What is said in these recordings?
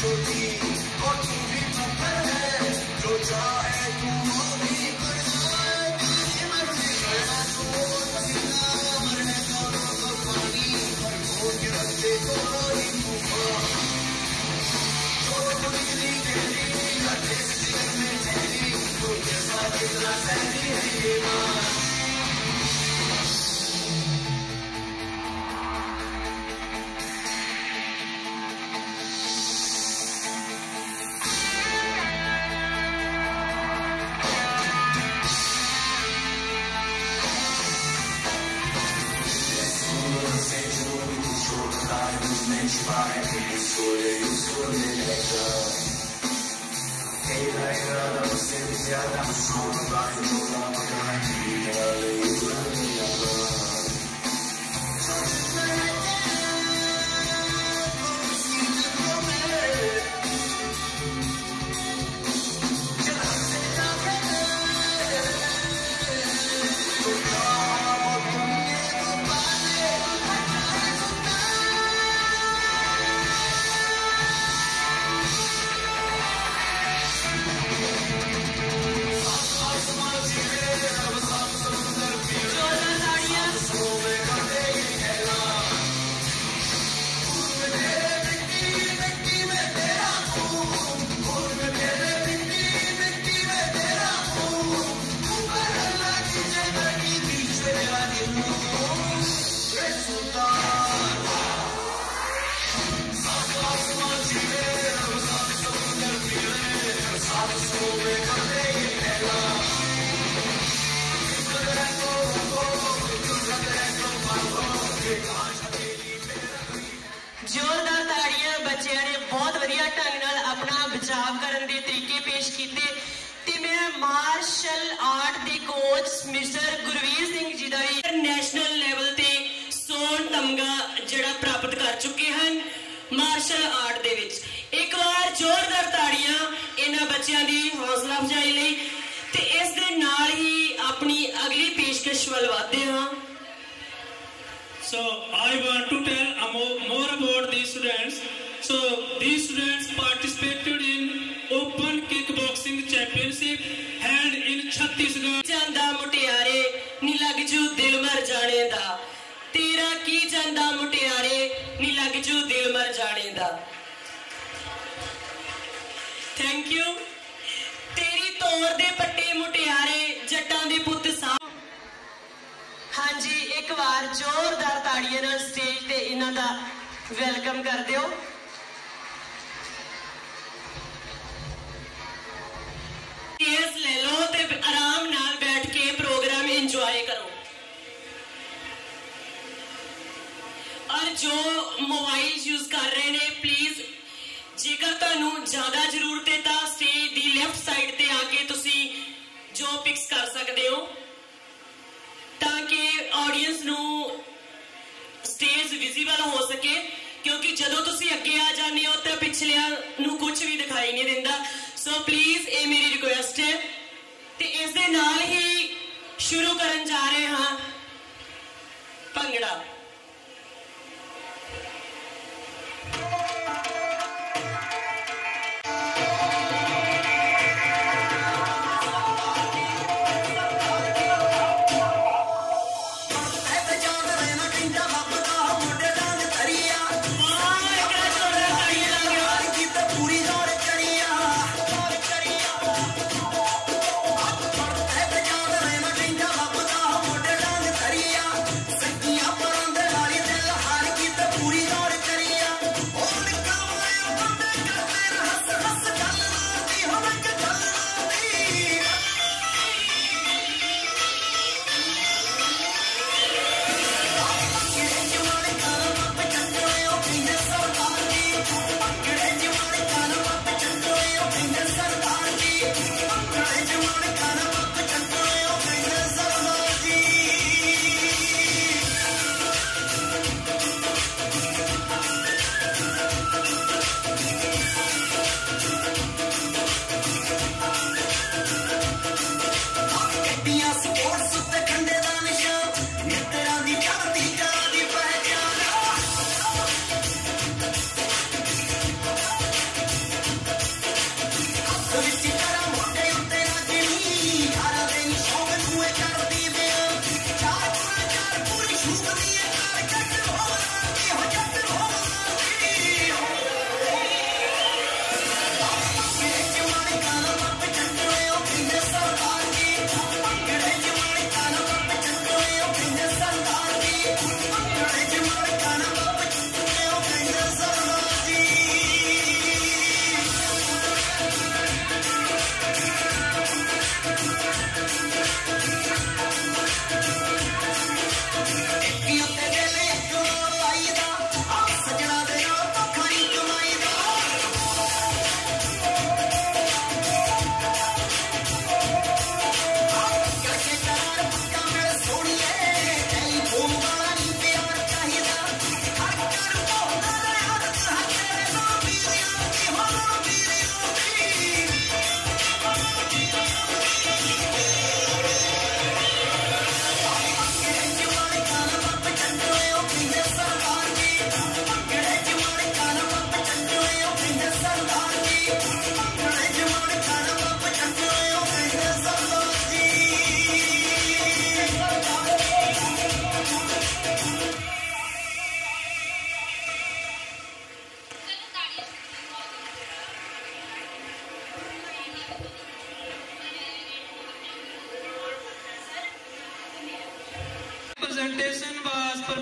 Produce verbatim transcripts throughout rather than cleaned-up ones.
पर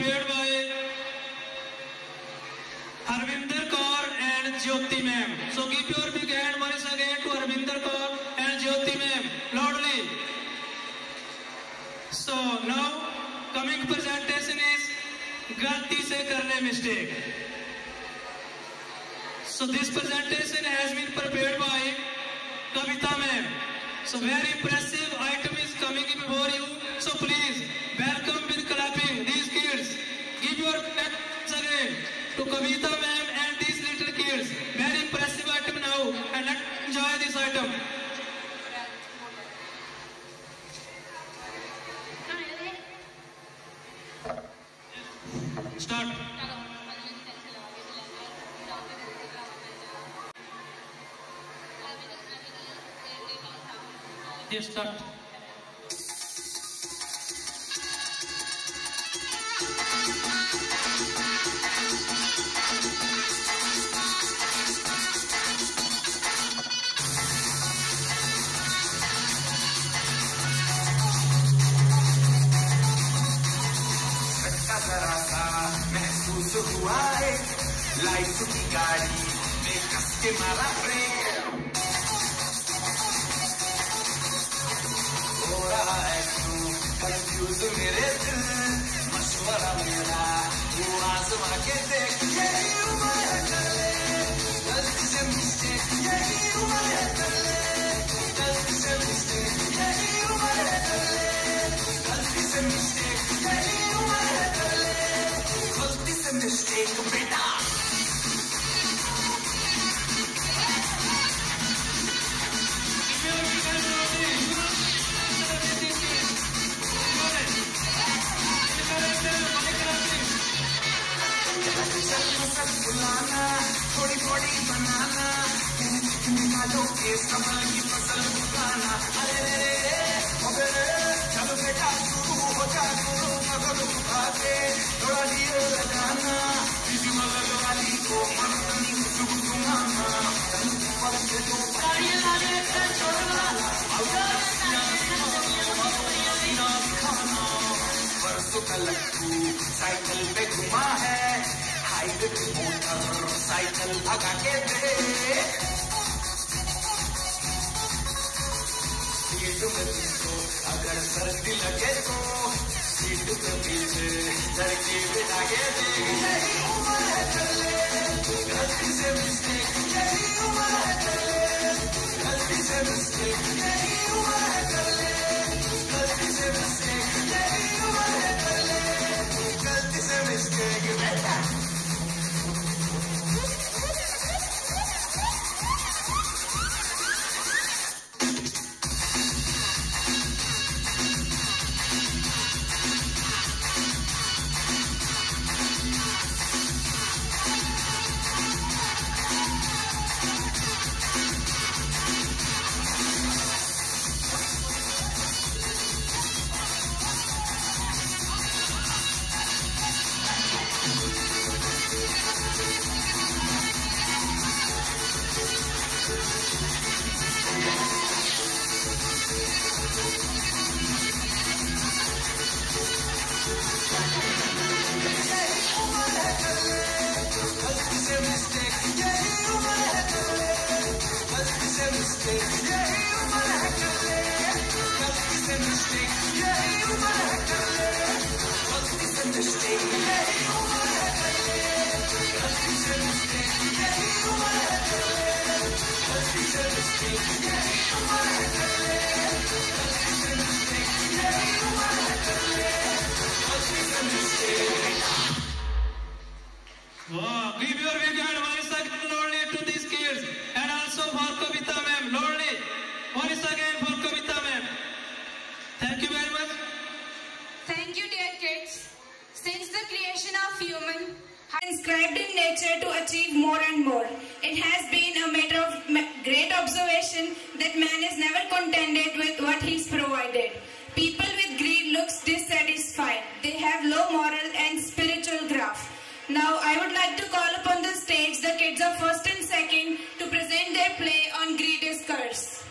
prepared by Harvinder Kaur and Jyoti ma'am. So give your big hand once again to Harvinder Kaur and Jyoti ma'am. Loudly. So now coming presentation is Galti se karne mistake. So this presentation has been prepared by Kavita ma'am. So very impressive item is coming before you. So please welcome with clapping these kids. Give your hands again to Kavita ma'am and these little kids. Very impressive item now, and let's enjoy this item. Start. Yes, start. महसूस हुआ है life की गाड़ी में कस के मारा break हो रहा है तू कंफ्यूज मेरे दिल मशवरा मेरा वो आजमा के देख यही उम्र है कर ले गलती से मिस्टेक यही उम्र है कर ले गलती से मिस्टेक यही उम्र है कर ले गलती से मिस्टेक यही उम्र है कर ले गलती से मिस्टेक बेटा बुलाना थोड़ी बॉडी बनाना निकालो के संभल की फसल उगाना अरे रे रे रे जब बेटा शुरू हो जा गुरु मगल उठा के थोड़ा ढील लगाना किसी मगल वाली को मरतनी खुशबू सुनाना पर से तो गाड़ी लाने से छोड़ना परसों का लट्टू साइकिल पे घुमा है हाईवे पे मोटर साइकिल भगा के दे सीट में तुमको अगर सर्दी लगे तो सीट के पीछे लड़की बिठा के दे यही उम्र है चले गलती से मिस्टेक यही उम्र है चले गलती से मिस्टेक यही उम्र है चले गलती से मिस्टेक यही उम्र है चले गलती से मिस्टेक बेटा Wow, give your big hand once again loudly to these kids and also for Kavita ma'am, loudly once again for Kavita ma'am. Thank you very much. Thank you dear kids. Since the creation of human has inscribed in nature to achieve more and more, it has been a matter of great observation that man is never contented with what he's provided. People with greed looks dissatisfied. They have low moral and spiritual graph. Now I would like to call upon the stage the kids of first and second to present their play on Greed is Curse.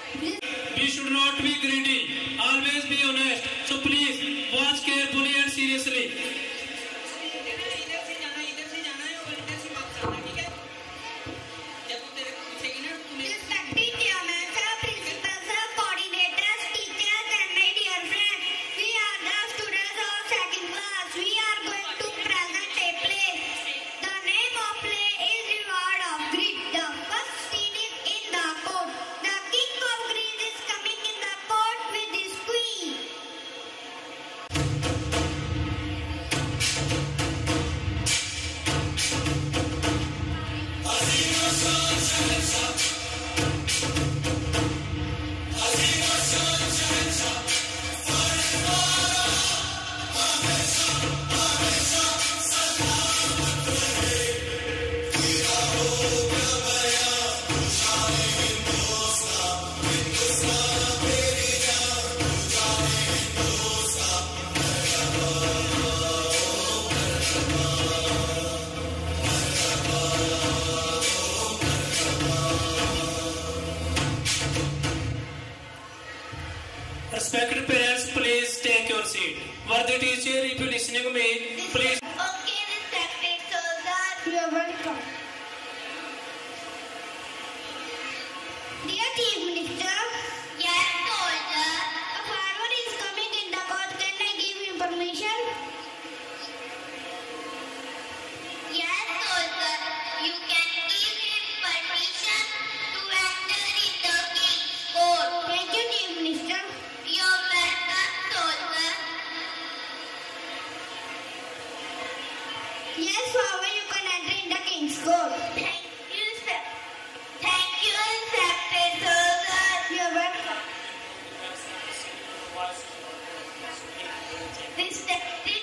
We should not be greedy. Always be honest. So please watch carefully and seriously. Respected chairman, sir, principal, sir, coordinators, teachers, and my dear friends, we are the students of second class. We are going to present a play. The name of play is Reward of Greed. The first scene is in the court. The king of Greece is coming in the court with his queen. Respected parents, please take your seat. Worthy teacher, if you listening to me, please. Okay, respected soldiers, you are welcome. Dear Chief Minister, yes, soldier. A farmer is coming in the court. Can I give him permission? Yes, soldier. You can give him permission to enter in the king's court. Thank you, Chief Minister. You're welcome, soldier. Yes, farmer, you can enter in the king's court. Thank you, sir. Thank you, respected soldier. You're welcome. Respected